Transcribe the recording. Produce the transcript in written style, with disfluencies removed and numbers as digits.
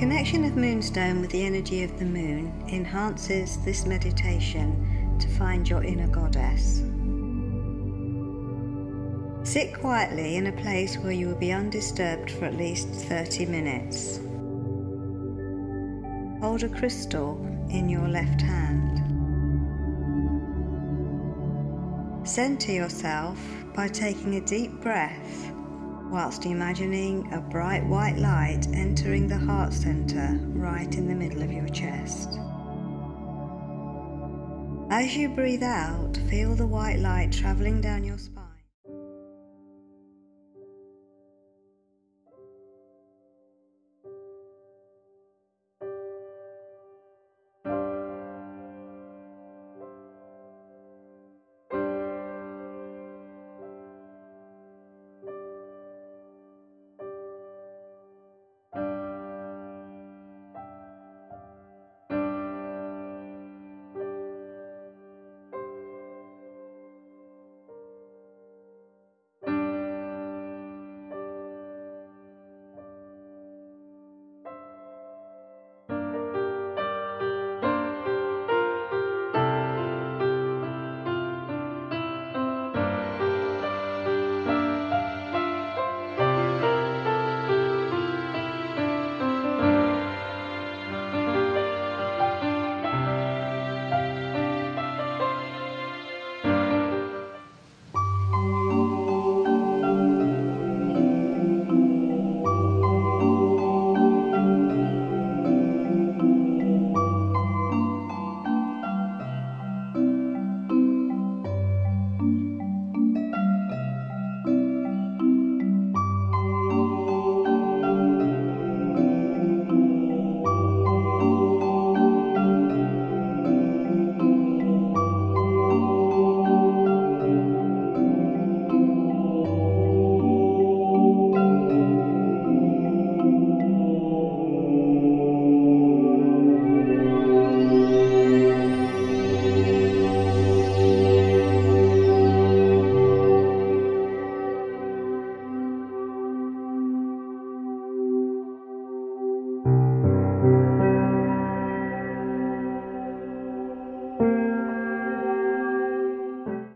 connection of Moonstone with the energy of the moon enhances this meditation to find your inner goddess. Sit quietly in a place where you will be undisturbed for at least 30 minutes. Hold a crystal in your left hand. Center yourself by taking a deep breath whilst imagining a bright white light entering the heart center right in the middle of your chest. As you breathe out, feel the white light traveling down your spine